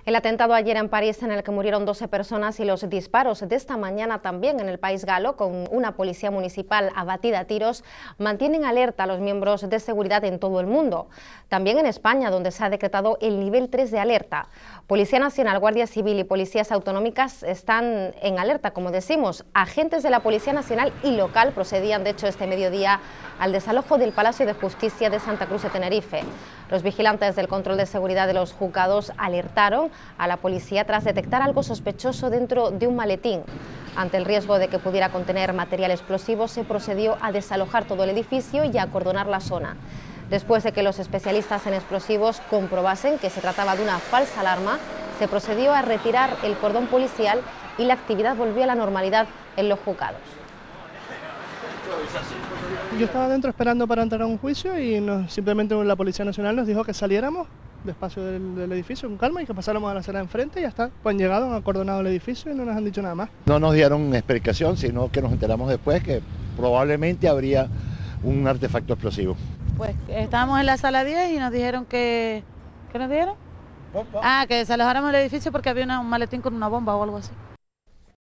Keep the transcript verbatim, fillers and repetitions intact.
El atentado ayer en París, en el que murieron doce personas, y los disparos de esta mañana también en el país galo, con una policía municipal abatida a tiros, mantienen alerta a los miembros de seguridad en todo el mundo. También en España, donde se ha decretado el nivel tres de alerta. Policía Nacional, Guardia Civil y policías autonómicas están en alerta, como decimos. Agentes de la Policía Nacional y local procedían, de hecho, este mediodía al desalojo del Palacio de Justicia de Santa Cruz de Tenerife. Los vigilantes del control de seguridad de los juzgados alertaron a la policía tras detectar algo sospechoso dentro de un maletín. Ante el riesgo de que pudiera contener material explosivo, se procedió a desalojar todo el edificio y a acordonar la zona. Después de que los especialistas en explosivos comprobasen que se trataba de una falsa alarma, se procedió a retirar el cordón policial y la actividad volvió a la normalidad en los juzgados. Yo estaba dentro esperando para entrar a un juicio y nos, simplemente la Policía Nacional nos dijo que saliéramos despacio del, del edificio con calma y que pasáramos a la acera de enfrente y ya está. Pues han llegado, han acordonado el edificio y no nos han dicho nada más. No nos dieron explicación, sino que nos enteramos después que probablemente habría un artefacto explosivo. Pues estábamos en la sala diez y nos dijeron que... ¿Qué nos dijeron? Ah, que desalojáramos el edificio porque había una, un maletín con una bomba o algo así.